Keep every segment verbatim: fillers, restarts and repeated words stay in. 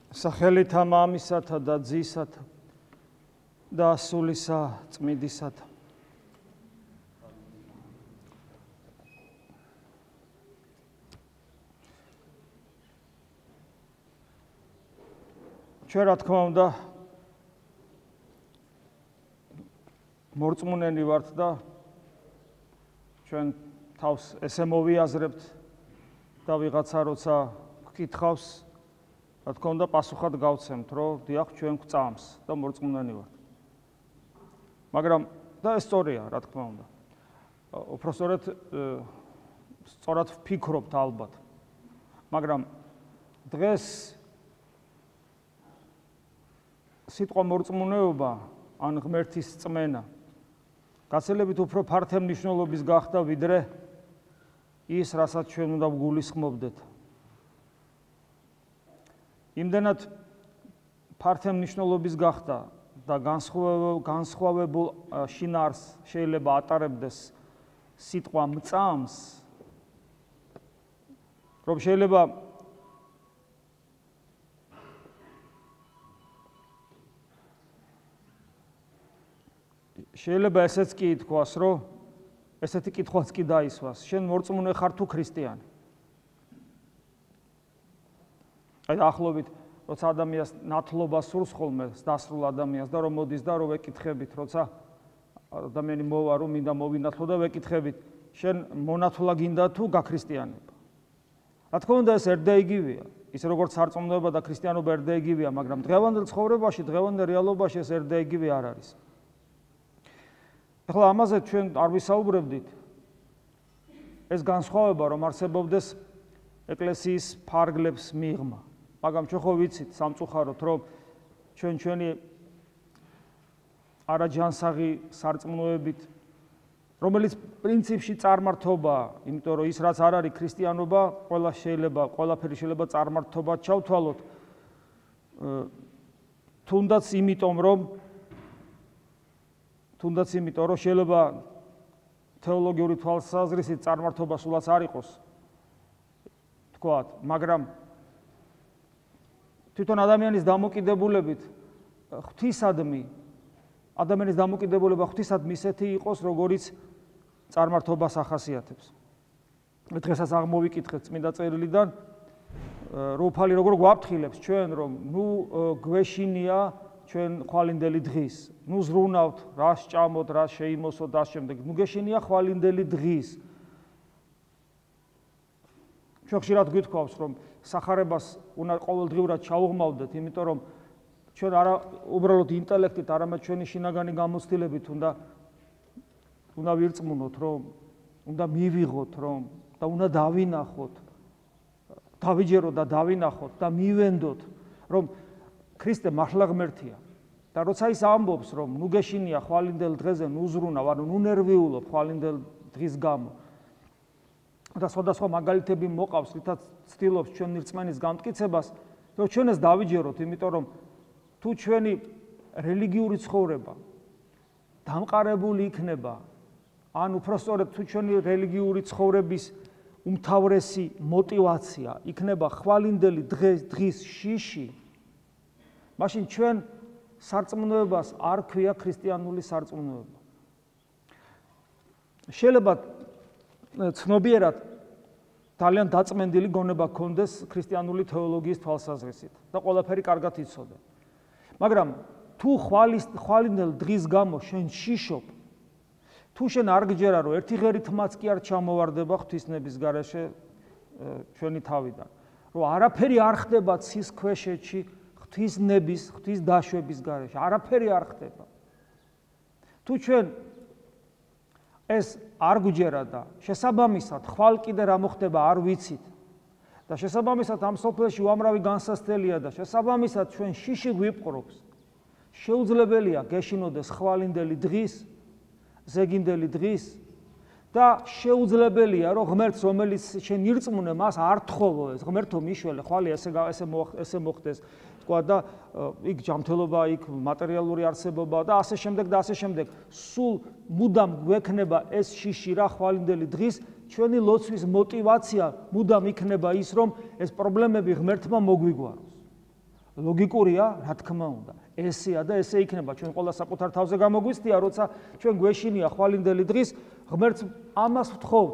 სახელითა მამისათა და ძისათა და სულისა წმიდისათა. ჩვენ რა თქმა უნდა მორწმუნენი ვართ და ჩვენ თავს ესე მოვიაზრებთ და ვიღაცა როცა გკითხავს, რა თქმა უნდა პასუხად გავცემთ, რომ დიახ, ჩვენ გვწამს და მორწმუნენი ვართ. მაგრამ და ეს სწორია, რა თქმა უნდა. უпростоრად სწორად ვფიქრობთ ალბათ. მაგრამ დღეს სიტყვა მორწმუნეობა ან ღმერთის წმენა გაცილებით უფრო ფართე მნიშვნელობის გახდა, ვიდრე ის, რასაც ჩვენ უნდა ვგულისხმობდეთ. იმდენად ფართე მნიშვნელობის გახდა და განსხვავებულ შინაარს შეიძლება ატარებდეს სიტყვა მწამს, რომ შეიძლება შეიძლება ესეც კი ითქვას, რომ ესეთი კითხვაც კი დაისვას, შენ მორწმუნე ხარ თუ ქრისტიანი? აი ახლობით, როცა ადამიანს ნათლობა სურს ხოლმე, დასრულ ადამიანს და რომ მოდის და რომ ვეკითხებით, როცა ადამიანი მოვა, რომ მინდა მოვინათლო და ვეკითხებით, შენ მონათლა გინდა თუ გაქრისტიანება? რა თქმა უნდა, ეს ერთდაიგივეა. ის როგორც სარწმუნოება და ქრისტიანობა ერთდაიგივეა, მაგრამ დღევანდელ ცხოვრებაში, დღევანდელ რეალობაში ეს ერთდაიგივე არ არის. ახლა ამაზე ჩვენ არ ვისაუბრებდით. ეს განსხვავება, რომ არსებობდეს ეკლესიის ფარგლებს მიღმა. მაგრამ ჩვენ ხო ვიცით სამწუხაროდ, რომ ჩვენ ჩვენი არაჯანსაღი სარწმუნოებით, რომელიც პრინციპში წარმართობაა, იმიტომ რომ ის რაც არ არის ქრისტიანობა, ყველა შეიძლება, ყველაფერი შეიძლება წარმართობად ჩავთვალოთ. თუნდაც იმიტომ, რომ თუნდაც იმიტომ, რომ შეიძლება თეოლოგიური თვალსაზრისით წარმართობა სულაც არ იყოს, თქვათ, მაგრამ თვითონ ადამიანის დამოკიდებულებით ღვთისადმი, ადამიანის დამოკიდებულება ღვთისადმი ისეთი იყოს, როგორიც წარმართობას ახასიათებს. დღესაც აღმოვიკითხეთ წმინდა წერილიდან, რუფალი როგორ გვაფრთხილებს ჩვენ, რომ ნუ გვეშინია ჩვენ ხვალინდელი დღის, ნუ ზრუნავთ, რა სჭამოთ, რა შეიმოსოთ და ამ შემდეგ. ნუ გეშინია ხვალინდელი დღის. ჩვენ ხშირად გვითხოვს, რომ სახარებას უნდა ყოველდღიურად ჩაუღმავდეთ, იმიტომ რომ ჩვენ არა უბრალოდ ინტელექტით, არამედ ჩვენი შინაგანი გამოცდილებით უნდა უნდა ვირწმუნოთ, რომ უნდა მივიღოთ, რომ და უნდა დავინახოთ, დავიჯეროთ და დავინახოთ და მივენდოთ, რომ ქრისტე მართლა ღმერთია. და როცა ის ამბობს, რომ ნუ გეშინია ხვალინდელ დღეზე, ნუ ზრუნავ, ანუ ნუ ნერვიულობ ხვალინდელ დღის გამო. და სხვადასხვა მაგალითები მოყავს, რითაც ცდილობს ჩვენი რწმენის გამტკიცებას, რომ ჩვენ ეს დავიჯეროთ, იმიტომ რომ თუ ჩვენი რელიგიური ცხოვრება დამყარებული იქნება, ან უпростоრად თუ ჩვენი რელიგიური ცხოვრების უმთავრესი мотиваცია იქნება ხვალინდელი დღის შიში, მაშინ ჩვენ სარწმუნოებას არ ქვია ქრისტიანული სარწმუნოება. შეიძლება ცნობიერად ძალიან დაწმენდილი გონება გქონდეს ქრისტიანული თეოლოგიის თვალსაზრისით და ყველაფერი კარგად იცოდე. მაგრამ თუ ხვალინდელ დღის გამო შენ შიშობ, თუ შენ არ გჯერა, რომ ერთი ღერითმაც კი არ ჩამოვარდება ღვთისნების გარეშე ჩვენი თავიდან, რომ არაფერი არ ხდება ცის ქვეშეთში ღვთისნების, ღვთის დაშვების გარეშე, არაფერი არ ხდება. თუ ჩვენ ეს არ გვჯერა და შესაბამისად ხვალ კიდე რა მოხდება არ ვიცით და შესაბამისად ამ სოფელში უამრავი განსასწრელია და შესაბამისად ჩვენ შიში გვიპყრობს, შეუძლებელია გეშინოდეს ხვალინდელი დღის, ზეგინდელი დღის და შეუძლებელია, რომ ღმერთს, რომელიც შენ ირწმუნე, მას არ თხოვო ეს ღმერთო მიშველე, ხვალე ესე ესე ესე მოხდეს, თქვა და იქ ჯანმრთელობა, იქ მატერიალური არსებობა და ასე შემდეგ და ასე შემდეგ. სულ მუდამ გვექნება ეს შიში რა ხვალინდელი დღის, ჩვენი ლოცვის мотиваცია მუდამ იქნება ის, რომ ეს პრობლემები ღმერთმა მოგვიგვაროს. ლოგიკურია, რა თქმა უნდა. ესეა და ესე იქნება. ჩვენ ყველა საკუთარ თავზე გამოგვიცდია, როცა ჩვენ გვეშინია ხვალინდელი დღის, ღმერთს ამას ვთხოვთ.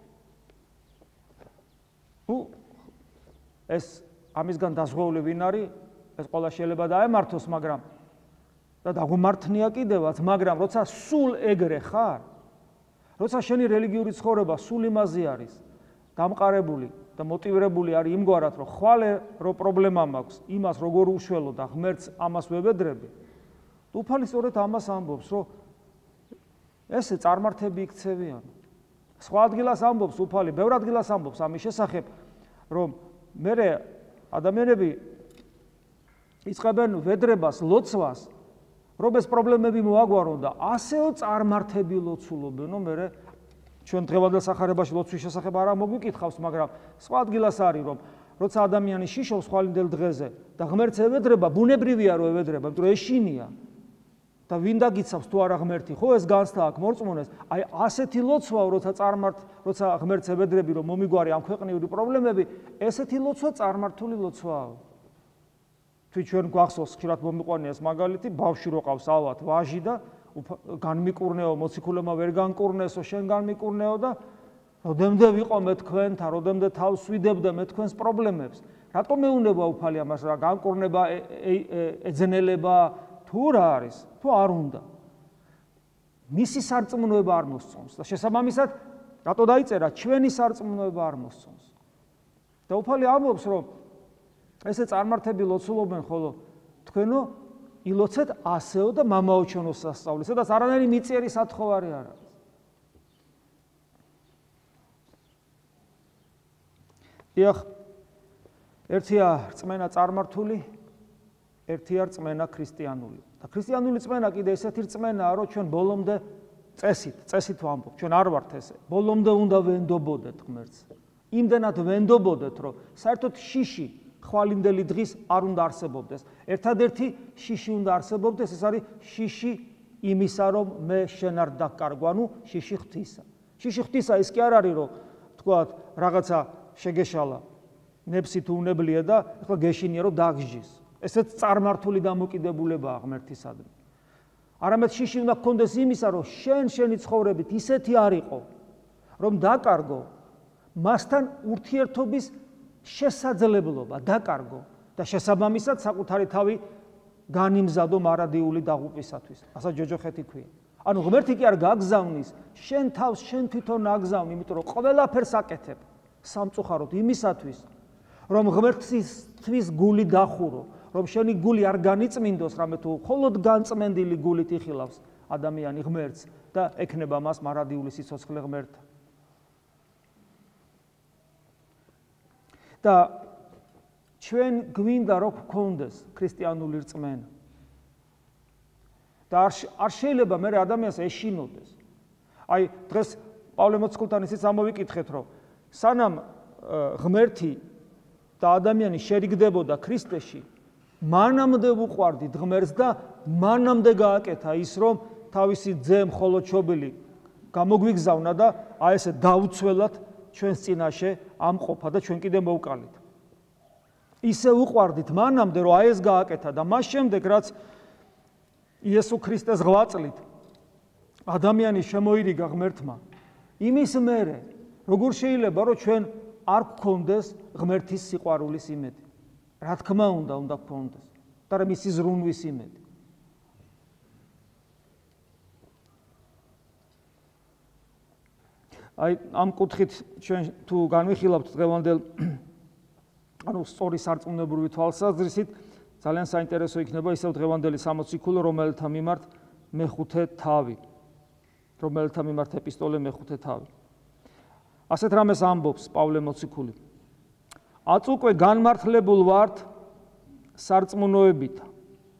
ნუ ეს ამისგან დაზღვეული ვინ არის? ეს ყველა შეიძლება დაემართოს, მაგრამ და დაგუმართნია კიდევაც, მაგრამ როცა სულ ეგრე ხარ, როცა შენი რელიგიური ცხოვრება სულ იმაზე არის დამყარებული და მოტივირებული არის იმგვარად, რომ ხვალე რო პრობლემა მაქვს, იმას როგორ უშველო და ღმერთს ამას ვებედრები. უფალი სწორედ ამას ამბობს, რომ ესე წარმართები იქცევიან. სხვა ადგილას ამბობს უფალი, ბევრ ადგილას ამბობს ამის შესახებ, რომ მერე ადამიანები იწყებენ ვედრებას, ლოცვას, რომ ეს პრობლემები მოაგვარონ და ასეო წარმართები ლოცულობენო, მერე ჩვენ დღევანდელ სახარებაში ლოცვის შესახებ არა მოგვიკითხავს, მაგრამ სხვა ადგილას არის, რომ როცა ადამიანი შიშობს ხვალინდელ დღეზე და ღმერთს ევედრება, ბუნებრივია რომ ევედრება, იმიტომ რომ ეშინია და ვინ დაგიცავს თუ არა ღმერთი, ხო ეს განცდა აქვს მორწმუნეს, აი ასეთი ლოცვაო, როცა წარმართ, როცა ღმერთს ევედრები, რომ მომიგვარი ამ ქვეყნიური პრობლემები, ესეთი ლოცვა წარმართული ლოცვაა. თუ ჩვენ გვახსოვს ხშირად მომიყვანია ეს მაგალითი, ბავშვი რო ყავს ალბათ ვაჟი და განმიკურნეო, მოციქულებმა ვერ განკურნესო, შენ განმიკურნეო და როდემდე ვიყო მე თქვენთან, როდემდე თავს ვიდებდე მე თქვენს პრობლემებს. რატომ მეუნება უფალი ამას რა განკურნება, ეძნელება თუ რა არის? თუ არ უნდა. მისი სარწმუნოება არ მოსწონს და შესაბამისად რატო დაიწერა ჩვენი სარწმუნოება არ მოსწონს. და უფალი ამბობს, რომ ესე წარმართები ლოცულობენ, ხოლო თქვენო ილოცეთ ასეო და მამაო ჩვენო სასწაული, სადაც არანაირი მიწიერი სათხოვარი არ არის. დიახ, ერთია რწმენა წარმართული, ერთია რწმენა ქრისტიანული. და ქრისტიანული რწმენა კიდე ესეთი რწმენაა, რომ ჩვენ ბოლომდე წესით, წესით ვამბობ, ჩვენ არ ვართ ესე. ბოლომდე უნდა ვენდობოდეთ ღმერთს. იმდენად ვენდობოდეთ, რომ საერთოდ შიში ხვალინდელი დღის არ უნდა არსებობდეს. ერთადერთი შიში უნდა არსებობდეს, ეს არის შიში იმისა, რომ მე შენ არ დაკარგვა, ნუ შიში ღვთისა. შიში ღვთისა ის კი არ არის, რომ თქვათ რაღაცა შეგეშალა, ნებსი თუ უნებლიე და ახლა გეშინია, რომ დაგსჯის. ესეც წარმართული დამოკიდებულებაა ღმერთისადმი. არამედ შიში უნდა გქონდეს იმისა, რომ შენ შენი ცხოვრებით ისეთი არ იყო, რომ დაკარგო მასთან ურთიერთობის შესაძლებლობა, დაკარგო და შესაბამისად საკუთარი თავი განიმზადო მარადიული დაღუპვისათვის. ასე ჯოჯოხეთი ქვია. ანუ ღმერთი კი არ გაგზავნის, შენ თავს შენ თვითონ აგზავნი, იმიტომ რომ ყველაფერს აკეთებ სამწუხაროდ იმისათვის, რომ ღმერთისთვის გული დახურო, რომ შენი გული არ განიწმინდოს, რამე თუ მხოლოდ განწმენდილი გულით იხილავს ადამიანი ღმერთს და ექნება მას მარადიული სიცოცხლე ღმერთთან. და ჩვენ გვინდა რომ გქონდეს ქრისტიანული რწმენა. და არ შეიძლება მე ადამიანს ეშინოდეს. აი დღეს პავლე მოციქულთან ისიც ამოვიკითხეთ, რომ სანამ ღმერთი და ადამიანი შერიგდებოდა ქრისტეში, მანამდე უყვარდით ღმერთს და მანამდე გააკეთა ის, რომ თავისი ძე მხოლოდ შობილი გამოგვიგზავნა და აი ესე დაუცველად ჩვენს წინაშე ამყოფა და ჩვენ კიდე მოვკალით. ისე უყვარდით მანამდე, რომ აი ეს გააკეთა და მას შემდეგ, რაც იესო ქრისტეს ღვაწლით ადამიანი შემოირიგა ღმერთმა, იმის მერე როგორ შეიძლება, რომ ჩვენ არ გქონდეს ღმერთის სიყვარულის იმედი? რა თქმა უნდა, უნდა გქონდეს და მისი ზრუნვის იმედი. აი ამ კუთხით ჩვენ თუ განვიხილავთ დღევანდელ ანუ სწორი სარწმუნოებრივი თვალსაზრისით, ძალიან საინტერესო იქნება ისევ დღევანდელი სამოციქულო, რომელთა მიმართ მეხუთე თავი, რომელთა მიმართ ეპისტოლე მეხუთე თავი. ასეთ რამეს ამბობს პავლე მოციქული. აწ უკვე განმართლებულ ვართ სარწმუნოებით.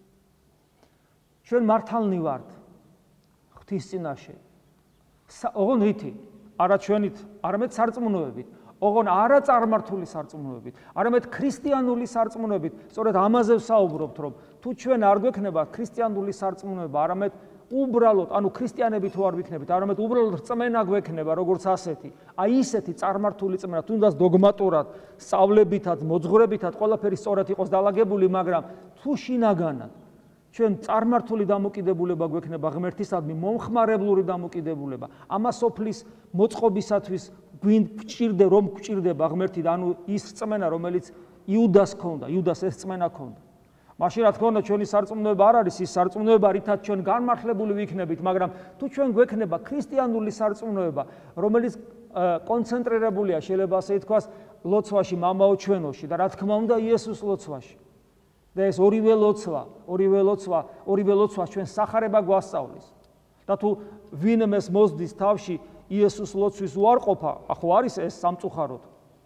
ჩვენ მართალნი ვართ ღვთის წინაშე. ოღონ რითი? არა ჩვენით, არამედ სარწმუნოებით. ოღონ არა წარმართული სარწმუნოებით, არამედ ქრისტიანული სარწმუნოებით. სწორედ ამაზე ვსაუბრობთ, რომ თუ ჩვენ არ გვექნება ქრისტიანული სარწმუნოება, არამედ უბრალოდ, ანუ ქრისტიანები თუ არ ვიქნებით, არამედ უბრალოდ რწმენა გვექნება, როგორც ასეთი. აი ისეთი წარმართული რწმენა, თუნდაც დოგმატურად, სწავლებითაც, მოძღვრებითაც, ყველაფერი სწორად იყოს დალაგებული, მაგრამ თუ შინაგანად ჩვენ წარმართული დამოკიდებულება გვექნება ღმერთისადმი, მომხმარებლური დამოკიდებულება, ამას სოფლის მოწყობისათვის გვჭირდება, რომ გვჭირდება ღმერთი, ანუ ის რწმენა, რომელიც იუდას ჰქონდა, იუდას ეს რწმენა ჰქონდა. მაშინ რა თქმა უნდა ჩვენი სარწმუნოება არ არის ის სარწმუნოება, რითაც ჩვენ განმართლებული ვიქნებით, მაგრამ თუ ჩვენ გვექნება ქრისტიანული სარწმუნოება, რომელიც კონცენტრირებულია, შეიძლება ასე ითქვას, ლოცვაში, მამაო ჩვენოში და რა თქმა უნდა იესოს ლოცვაში. და ეს ორივე ლოცვა, ორივე ლოცვა, ორივე ლოცვა ჩვენ სახარება გვასწავლის. და თუ ვინმეს მოსდის თავში იესოს ლოცვის უარყოფა, ახო არის ეს სამწუხაროდ.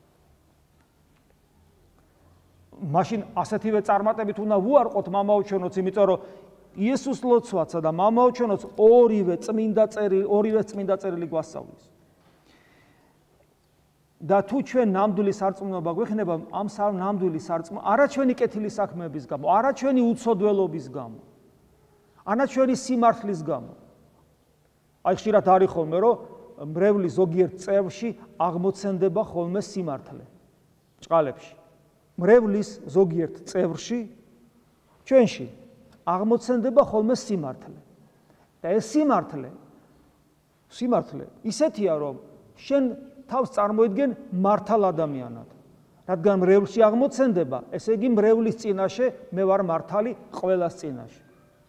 მაშინ ასეთივე წარმატებით უნდა ვუარყოთ მამაო ჩვენოც, იმიტომ რომ იესოს ლოცვაცა და მამაო ჩვენოც ორივე წმინდა წერილი, ორივე წმინდა წერილი გვასწავლის. და თუ ჩვენ ნამდვილი სარწმუნოება გვექნება, ამ ნამდვილი სარწმუნოება არა ჩვენი კეთილი საქმეების გამო, არა ჩვენი უცოდველობის გამო, არა ჩვენი სიმართლის გამო. აი ხშირად არის ხოლმე, რომ მრევლი ზოგიერთ წევრში აღმოცენდება ხოლმე სიმართლე ჭყალებში. მრევლის ზოგიერთ წევრში ჩვენში აღმოცენდება ხოლმე სიმართლე. და ეს სიმართლე სიმართლე ისეთია, რომ შენ თავს წარმოიდგენ მართალ ადამიანად. რადგან მრევლში აღმოცენდება, ესე იგი მრევლის წინაშე მე ვარ მართალი ყველას წინაშე.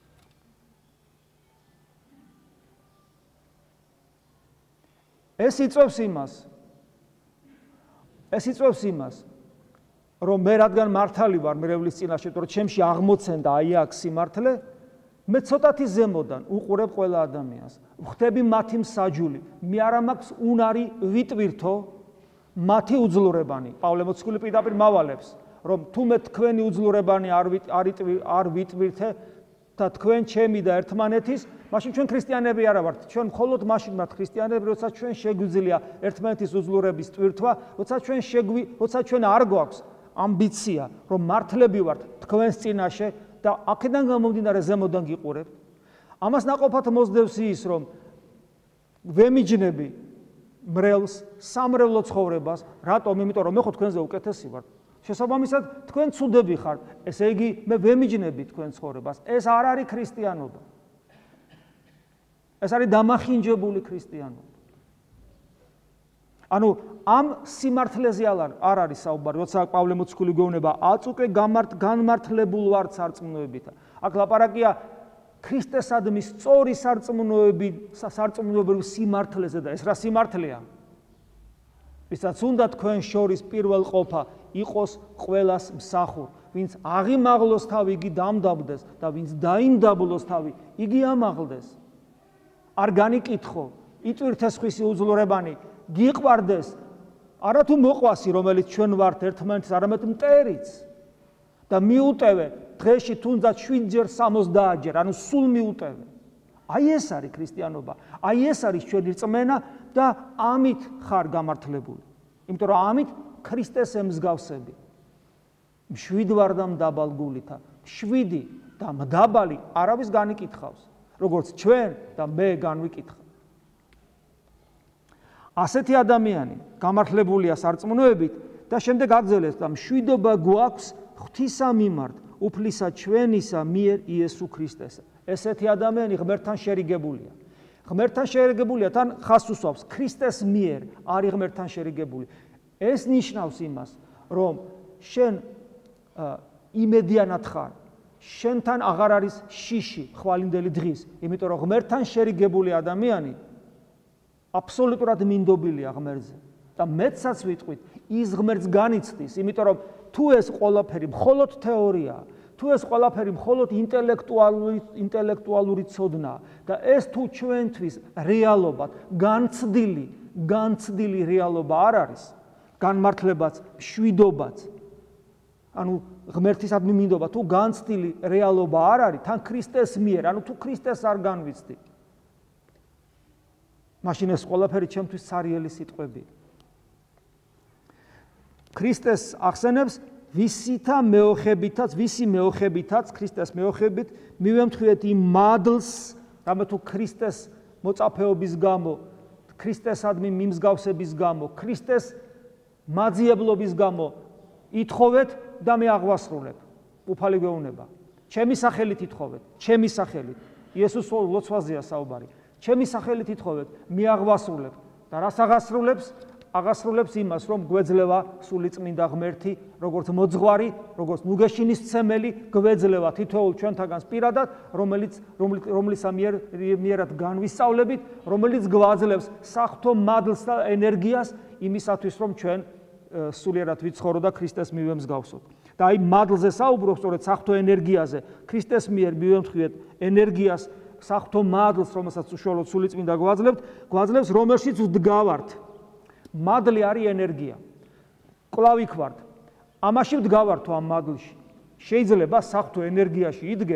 ეს იწვევს იმას, ეს იწვევს იმას, რომ მე რადგან მართალი ვარ მრევლის წინაშე, რომ ჩემში აღმოცენდა აი აქ სიმართლე, მე ცოტათი ზემოდან უყურებ ყველა ადამიანს, ვხდები მათი მსაჯული, მე არ მაქვს უნარი ვიტვირთო მათი უძლურებანი. პავლე მოციქული პირდაპირ მავალებს, რომ თუ მე თქვენი უძლურებანი არ არ ვიტვირთე და თქვენ ჩემი და ერთმანეთის, მაშინ ჩვენ ქრისტიანები არა ვართ. ჩვენ მხოლოდ მაშინ ვართ ქრისტიანები, როცა ჩვენ შეგვიძლია ერთმანეთის უძლურების ტვირთვა, როცა ჩვენ შეგვი, როცა ჩვენ არ გვაქვს ამბიცია, რომ მართლები ვართ თქვენს წინაშე და აქედან გამომდინარე ზემოდან გიყურებთ. ამას ნაყოფად მოსდევს ის, რომ ვემიჯნები მრევლს სამრევლო ცხოვრებას, რატომ? იმიტომ რომ მე ხო თქვენზე უკეთესი ვარ. შესაბამისად, თქვენ ცუდები ხართ. ესე იგი, მე ვემიჯნები თქვენ ცხოვრებას. ეს არ არის ქრისტიანობა. ეს არის დამახინჯებული ქრისტიანობა. ანუ ამ სიმართლეზე არ არის საუბარი, როცა პავლე მოციქული გვეუბნება, აწუყე განმართლებულ ვარ სარწმუნოებით. აქ ლაპარაკია ქრისტესადმი სწორი სარწმუნოები, სარწმუნოებრივ სიმართლეზე და ეს რა სიმართლეა? ვისაც უნდა თქვენ შორის პირველ ყოფა იყოს ყველას მსახურ, ვინც აღიმაღლოს თავი, იგი დამდაბდეს და ვინც დაიმდაბლოს თავი, იგი ამაღლდეს. არ განიკითხო, იტვირთეს ხვისი უძლურებანი, გიყვარდეს, არა თუ მოყვასი, რომელიც ჩვენ ვართ ერთმანეთის, არამედ მტერიც და მიუტევე დღეში თუნდაც შვიდჯერ სამოცდაათჯერ, ანუ სულ მიუტევე. აი ეს არის ქრისტიანობა, აი ეს არის ჩვენი რწმენა და ამით ხარ გამართლებული. იმიტომ რომ ამით ქრისტეს ემსგავსები. მშვიდ ვარ და მდაბალ გულითა, შვიდი და მდაბალი არავის განიკითხავს, როგორც ჩვენ და მე განვიკითხავ. ასეთი ადამიანი გამართლებულია სარწმუნოებით და შემდეგ აგრძელებს და მშვიდობა გვაქვს ღვთისა მიმართ, უფლისა ჩვენისა მიერ იესო ქრისტესა. ესეთი ადამიანი ღმერთთან შერიგებულია. ღმერთთან შერიგებულია, თან ხას უსვავს, ქრისტეს მიერ არის ღმერთთან შერიგებული. ეს ნიშნავს იმას, რომ შენ იმედიანად ხარ, შენთან აღარ არის შიში ხვალინდელი დღის, იმიტომ რომ ღმერთთან შერიგებული ადამიანი აბსოლუტურად მინდობილია ღმერთზე და მეცაც ვიტყვით, ის ღმერთს განიცდის, იმიტომ რომ თუ ეს ყველაფერი მხოლოდ თეორიაა, თუ ეს ყველაფერი მხოლოდ ინტელექტუალური ინტელექტუალური ცოდნაა და ეს თუ ჩვენთვის რეალობად განცდილი, განცდილი რეალობა არ არის, განმართლებაც, მშვიდობაც, ანუ ღმერთისადმი მინდობა, თუ განცდილი რეალობა არ არის, თან ქრისტეს მიერ, ანუ თუ ქრისტეს არ განვიცდი, მაშინ ეს ყველაფერი ჩემთვის ცარიელი სიტყვებია. ქრისტეს ახსენებს ვისითა მეოხებითაც, ვისი მეოხებითაც, ქრისტეს მეოხებით მივემთხვიეთ იმ მადლს, რამე თუ ქრისტეს მოწაფეობის გამო, ქრისტესადმი მიმსგავსების გამო, ქრისტეს მაძიებლობის გამო ითხოვეთ და მე აღვასრულებ. უფალი გვეუბნება. ჩემი სახელით ითხოვეთ, ჩემი სახელით. იესოს ლოცვაზეა საუბარი. ჩემი სახელით ითხოვეთ, მე აღვასრულებ. და რას აღასრულებს? აღასრულებს იმას, რომ გვეძლევა სულიწმინდა ღმერთი, როგორც მოძღვარი, როგორც ნუგეშინისმცემელი, გვეძლევა თითოეულ ჩვენთაგანს პირადად, რომელიც რომლისა მიერად განვისწავლებით, რომელიც გვაძლევს საღვთო მადლს და ენერგიას იმისათვის, რომ ჩვენ სულიერად ვიცხოვრო და ქრისტეს მივემსგავსოთ. და აი მადლზე საუბრობ, სწორედ საღვთო ენერგიაზე, ქრისტეს მიერ მივემთხვიეთ ენერგიას, საღვთო მადლს, რომელსაც უშუალოდ სულიწმინდა გვაძლევთ, გვაძლევს, რომელშიც ვდგავართ. მადლი არის ენერგია. კვლავ იქ ვართ. ამაში ვდგავართ თუ ამ მადლში. შეიძლება საღვთო ენერგიაში იდგე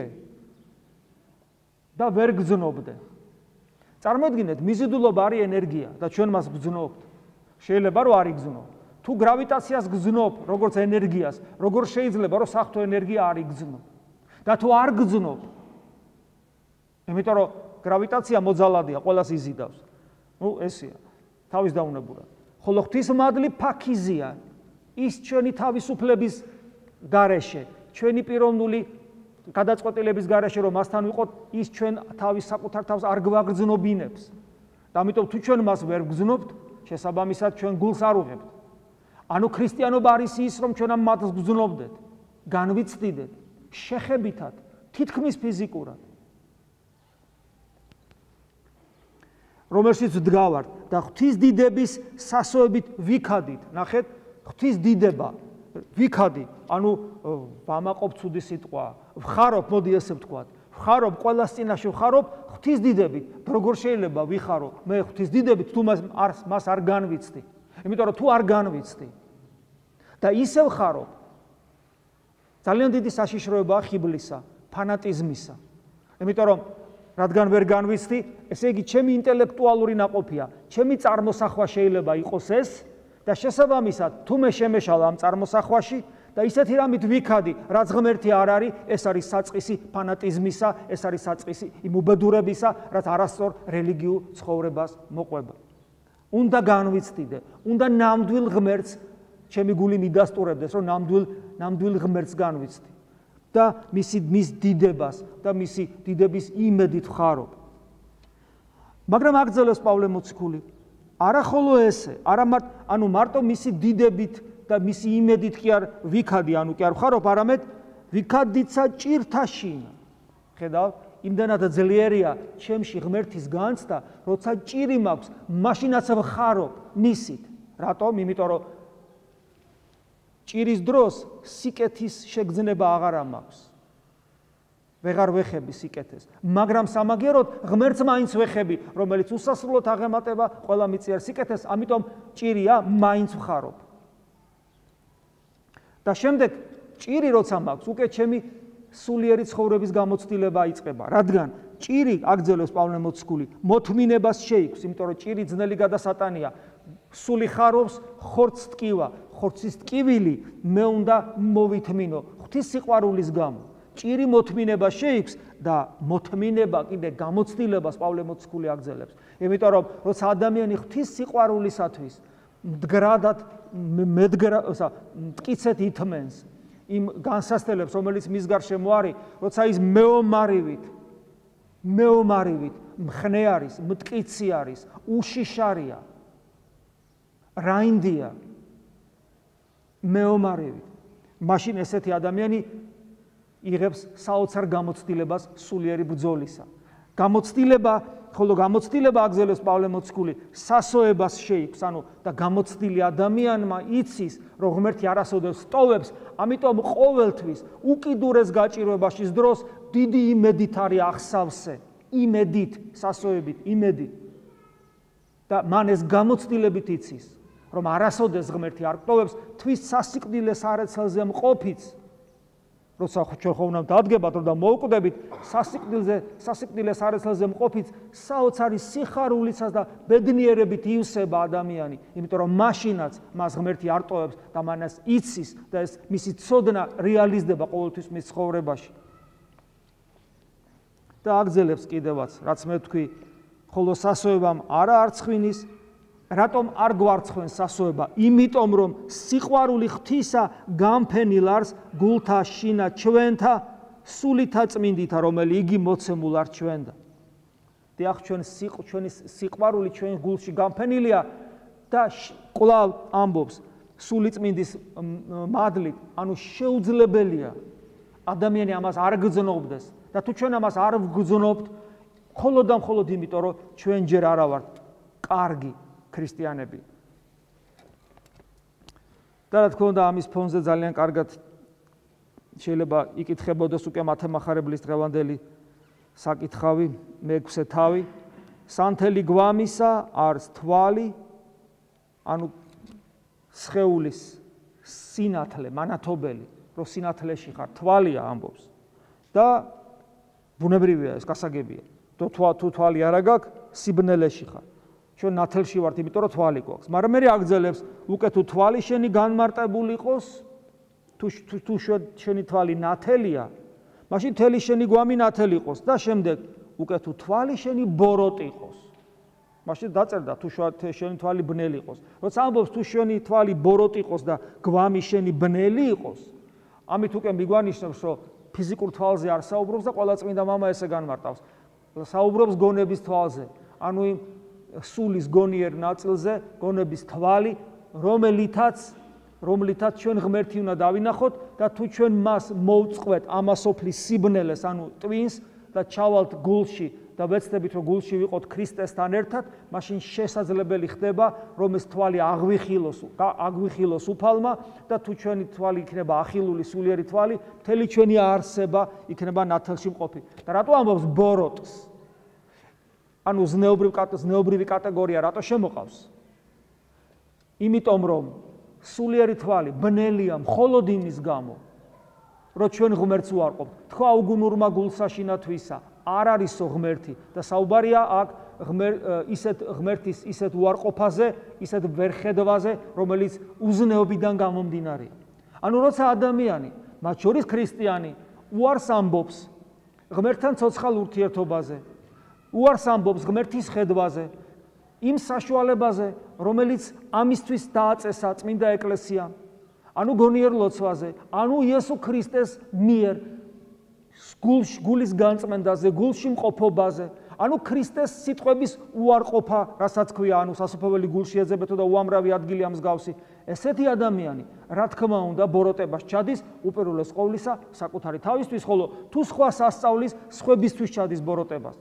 და ვერ გძნობდე. წარმოიდგინეთ, მიზიდულობა არის ენერგია და ჩვენ მას გძნობთ. შეიძლება რომ არ იგზნო. თუ გრავიტაციას გძნობ, როგორც ენერგიას, როგორ შეიძლება რომ საღვთო ენერგია არ იგზნო? და თუ არ გძნობ, იმიტომ რომ გრავიტაცია მოძალადია, ყველას იზიდავს. ნუ ესეა, თავის დაუნებურად. ხოლო ღვთისმადლი ფაქიზია, ის ჩვენი თავისუფლების გარეშე, ჩვენი პიროვნული გადაწყვეტილების გარეშე, რომ მასთან ვიყოთ, ის ჩვენ თავის საკუთარ თავს არ გვაგრძნობინებს. და ამიტომ თუ ჩვენ მას ვერ გძნობთ, შესაბამისად ჩვენ გულს არ უღებთ. ანუ ქრისტიანობა არის ის, რომ ჩვენ ამ მადლს გძნობდეთ, განვიცდიდეთ, შეხებითად, თითქმის ფიზიკურად. რომელშიც ვდგავართ და ღვთის დიდების სასოებით ვიქადით. ნახეთ, ღვთის დიდება, ვიქადი, ანუ ვამაყობ ცუდი სიტყვა, ვხარობ, მოდი ესე ვთქვათ, ვხარობ, ყველას წინაშე ვხარობ ღვთის დიდებით. როგორ შეიძლება ვიხარო მე ღვთის დიდებით, თუ მას არ მას არ განვიცდი? იმიტომ რომ თუ არ განვიცდი და ისე ვხარობ, ძალიან დიდი საშიშროებაა ხიბლისა, ფანატიზმისა. იმიტომ რომ რადგან ვერ განვიცდი, ესე იგი ჩემი ინტელექტუალური ნაყოფია, ჩემი წარმოსახვა შეიძლება იყოს ეს და შესაბამისად თუ მე შემეშალა ამ წარმოსახვაში და ისეთი რამით ვიქადი, რაც ღმერთი არ არის, ეს არის საწყისი ფანატიზმისა, ეს არის საწყისი იმ უბედურებისა, რაც არასწორ რელიგიურ ცხოვრებას მოყვება. უნდა განვიცდიდე, უნდა ნამდვილ ღმერთს ჩემი გული მიდასტურებდეს, რომ ნამდვილ ნამდვილ ღმერთს განვიცდი. და მისი მის დიდებას და მისი დიდების იმედით ვხარობ. მაგრამ აგრძელებს პავლე მოციქული, არა ხოლო ესე, არა მარტო, ანუ მარტო მისი დიდებით და მისი იმედით კი არ ვიქადი, ანუ კი არ ვხარობ, არამედ ვიქადიცა ჭირთაშინა. ხედავ, იმდანად ძლიერია ჩემში ღმერთის განცდა, როცა ჭირი მაქვს, მაშინაც ვხარობ მისით. რატომ? იმიტომ რომ ჭირის დროს სიკეთის შეგრძნება აღარ მაქვს. ვეღარ ვეხები სიკეთეს, მაგრამ სამაგეროდ ღმერთს მაინც ვეხები, რომელიც უსასრულოდ აღემატება ყველა მიწიერ სიკეთეს, ამიტომ ჭირია, მაინც ვხარობ. და შემდეგ ჭირი როცა მაქვს, უკვე ჩემი სულიერი ცხოვრების გამოცდილება იწყება, რადგან ჭირი აგრძელებს პავლე მოციქული, მოთმინებას შეიქმს, იმიტომ რომ ჭირი ძნელი გადასატანია, სული ხარობს, ხორცს ტკივა, ხორცის ტკივილი მე უნდა მოვითმინო ღვთის სიყვარულის გამო. ჭირი მოთმინება შეიქმს და მოთმინება კიდე გამოცდილებას პავლე მოციქული აგრძელებს. იმიტომ რომ როცა ადამიანი ღვთის სიყვარულისათვის მდგრადად მტკიცეთ ითმენს იმ განსასწრებს, რომელიც მის გარშემო არის, როცა ის მეომარივით მეომარივით მხნე არის, მტკიცი არის, უშიშარია, რაინდია მეომარივით, მაშინ ესეთი ადამიანი იღებს საოცარ გამოცდილებას სულიერი ბრძოლისა. გამოცდილება, ხოლო გამოცდილება აგზელებს პავლე მოციქული, სასოებას შეიქმს, ანუ და გამოცდილი ადამიანმა იცის, რომ ღმერთი არასოდეს სტოვებს, ამიტომ ყოველთვის უკიდურეს გაჭირვებაშის დროს დიდი იმედით არის ახსავსე, იმედით, სასოებით, იმედით. და მან ეს გამოცდილებით იცის, რომ არასოდეს ღმერთი არ გტოვებს, თვის სასიკვდილეს არეცელზე მყოფიც, როცა ჩვენ ხოვნა დადგებათ, რომ და მოუკვდებით სასიკვდილზე, სასიკვდილეს არეცელზე მყოფიც, საოცარი სიხარულიცას და ბედნიერებით ივსება ადამიანი, იმიტომ რომ მაშინაც მას ღმერთი არ ტოვებს და მანას იცის და ეს მისი ცოდნა რეალიზდება ყოველთვის მის ცხოვრებაში. და აგზელებს კიდევაც, რაც მე ვთქვი, ხოლო სასოებამ არა არცხვინის, რატომ არ გვარცხვენ სასოება? იმიტომ რომ სიყვარული ღვთისა გამფენილ არს გულთა შინა ჩვენთა სულითა წმინდითა, რომელი იგი მოცემულ არ ჩვენდა. დიახ, ჩვენ ჩვენი სიყვარული ჩვენ გულში გამფენილია და კვლავ ამბობს სული წმინდის მადლით, ანუ შეუძლებელია ადამიანი ამას არ გძნობდეს და თუ ჩვენ ამას არ ვგძნობთ, მხოლოდ და მხოლოდ იმიტომ, რომ ჩვენ ჯერ არა ვართ კარგი ქრისტიანები. და რა თქმა უნდა, ამის ფონზე ძალიან კარგად შეიძლება იკითხებოდეს უკვე მათემახარებლის დღევანდელი საკითხავი, მეექვსე თავი, სანთელი გვამისა არს თვალი, ანუ სხეულის სინათლე, მანათობელი, რომ სინათლეში ხარ, თვალია ამბობს. და ბუნებრივია ეს, გასაგებია. თუ თვალი არ გაქვს, სიბნელეში ხარ. ჩვენ ნათელში ვართ, იმიტომ რომ თვალი გვაქვს. მაგრამ მე აგძელებს, უკვე თუ თვალი შენი განმარტებული იყოს, თუ თუ შენი თვალი ნათელია, მაშინ თელი შენი გვამი ნათელი იყოს და შემდეგ უკვე თუ თვალი შენი ბოროტი იყოს. მაშინ დაწერდა თუ შენი თვალი ბნელი იყოს. როცა ამბობს თუ შენი თვალი ბოროტი იყოს და გვამი შენი ბნელი იყოს, ამით უკვე მიგვანიშნებს, რომ ფიზიკურ თვალზე არ საუბრობს და ყველა წმინდა მამა ესე განმარტავს. საუბრობს გონების თვალზე, ანუ იმ სულის გონიერ ნაწილზე, გონების თვალი, რომელითაც რომლითაც ჩვენ ღმერთი უნდა დავინახოთ და თუ ჩვენ მას მოვწყვეთ ამასოფლის სიბნელეს, ანუ ტვინს და ჩავალთ გულში და ვეცდებით, რომ გულში ვიყოთ ქრისტესთან ერთად, მაშინ შესაძლებელი ხდება, რომ ეს თვალი აღვიხილოს, აღვიხილოს უფალმა და თუ ჩვენი თვალი იქნება ახილული სულიერი თვალი, მთელი ჩვენი არსება იქნება ნათელში მყოფი. და რატო ამბობს ბოროტს? ანუ ზნეობრივი კატეგორია რატო შემოყავს? იმიტომ რომ სულიერი თვალი ბნელია მხოლოდ იმის გამო, რომ ჩვენ ღმერთს უარყოფთ. თქვა უგუნურმა გულსაშინათვისა, არ არისო ღმერთი და საუბარია აქ ისეთ ღმერთის ისეთ უარყოფაზე, ისეთ ვერხედვაზე, რომელიც უზნეობიდან გამომდინარეა. ანუ როცა ადამიანი, მათ შორის ქრისტიანი, უარს ამბობს ღმერთთან ცოცხალ ურთიერთობაზე, უარს ამბობს ღმერთის ხედვაზე, იმ საშუალებაზე, რომელიც ამისთვის დააწესა წმინდა ეკლესია, ანუ გონიერ ლოცვაზე, ანუ იესო ქრისტეს მიერ გულის განწმენდაზე, გულში მყოფობაზე, ანუ ქრისტეს სიტყვების უარყოფა, რასაც ქვია, ანუ სასופველი გულში ეძებეთო და უამრავი ადგილი ამ მსგავსი. ესეთი ადამიანი, რა თქმა უნდა, ბოროტებას ჩადის უპირველეს ყოვლისა საკუთარი თავისთვის, ხოლო თუ სხვა სასწავლის სხვებისთვის ჩადის ბოროტებას.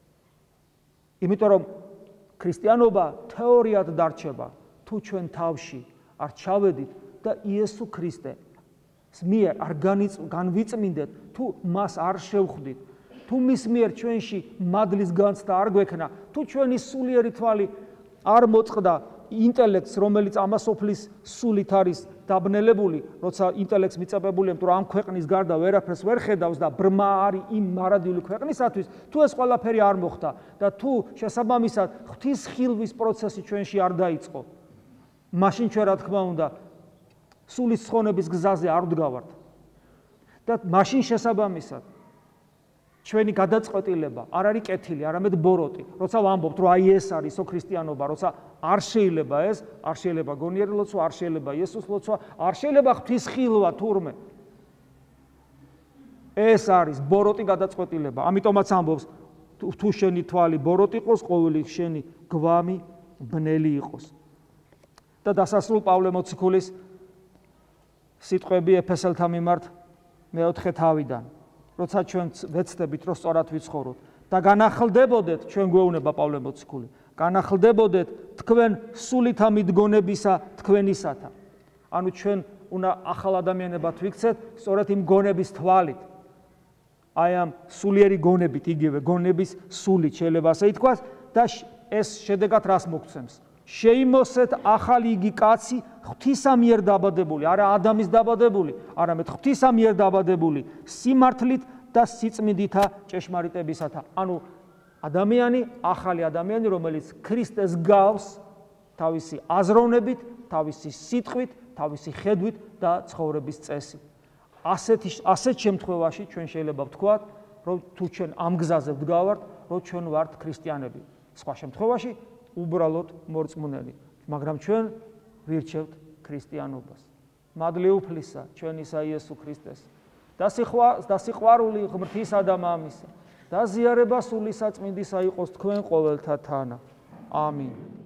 იმიტომ რომ ქრისტიანობა თეორიად დარჩება, თუ ჩვენ თავში არ ჩავედით და იესო ქრისტე მიერ არ განვიწმინდეთ, თუ მას არ შევხვდით, თუ მის მიერ ჩვენში მადლის განცდა არ გვექნა, თუ ჩვენი სულიერი თვალი არ მოწყდა ინტელექტს, რომელიც ამასოფლის სულით არის დაბნელებული, როცა ინტელექტს მიწებებული, იმიტომ რომ ამ ქვეყნის გარდა ვერაფერს ვერ ხედავს და ბრმა არის იმ მარადიული ქვეყნისათვის, თუ ეს ყველაფერი არ მოხდა და თუ შესაბამისად ღვთის ხილვის პროცესი ჩვენში არ დაიწყო, მაშინ ჩვენ რა თქმა უნდა სულის ცხონების გზაზე არ ვდგავართ და მაშინ შესაბამისად ჩვენი გადაწყვეტილება არ არის კეთილი, არამედ ბოროტი. როცა ვამბობთ, რომ აი ეს არის ქრისტიანობა, როცა არ შეიძლება ეს, არ შეიძლება გონიერი ლოცვა, არ შეიძლება იესოს ლოცვა, არ შეიძლება ღვთის ხილვა თურმე. ეს არის ბოროტი გადაწყვეტილება. ამიტომაც ამბობს, თუ შენი თვალი ბოროტი იყოს, ყოველი შენი გვამი ბნელი იყოს. და დასასრულ პავლე მოციქულის სიტყვები ეფესელთა მიმართ მეოთხე თავიდან. როცა ჩვენ ვეცდებით, რომ სწორად ვიცხოვროთ და განახლდებოდეთ, ჩვენ გვეუბნება პავლე მოციქული, განახლდებოდეთ თქვენ სულით ამიდგონებისა თქვენისათა. ანუ ჩვენ უნდა ახალ ადამიანებად ვიქცეთ, სწორედ იმ გონების თვალით. აი ამ სულიერი გონებით, იგივე გონების სულით შეიძლება ასე ითქვას და ეს შედეგად რას მოგცემს? შეიმოსეთ ახალი იგი კაცი, ღვთისა მიერ დაბადებული, არა ადამის დაბადებული, არამედ ღვთისა მიერ დაბადებული, სიმართლით და სიწმინდითა ჭეშმარიტებისათა. ანუ ადამიანი, ახალი ადამიანი, რომელიც ქრისტეს გავს თავისი აზროვნებით, თავისი სიტყვით, თავისი ხედვით და ცხოვრების წესით. ასეთ ასეთ შემთხვევაში ჩვენ შეიძლება ვთქვათ, რომ თუ ჩვენ ამ გზაზე ვდგავართ, რომ ჩვენ ვართ ქრისტიანები. სხვა შემთხვევაში უბრალოდ მორწმუნენი, მაგრამ ჩვენ ვირჩევთ ქრისტიანობას. მადლი უფლისა ჩვენისა იესო ქრისტეს და სიყვარული ღმრთისა და მამისა და ზიარება სული საწმინდისა იყოს თქვენ ყოველთა თანა. ამინ.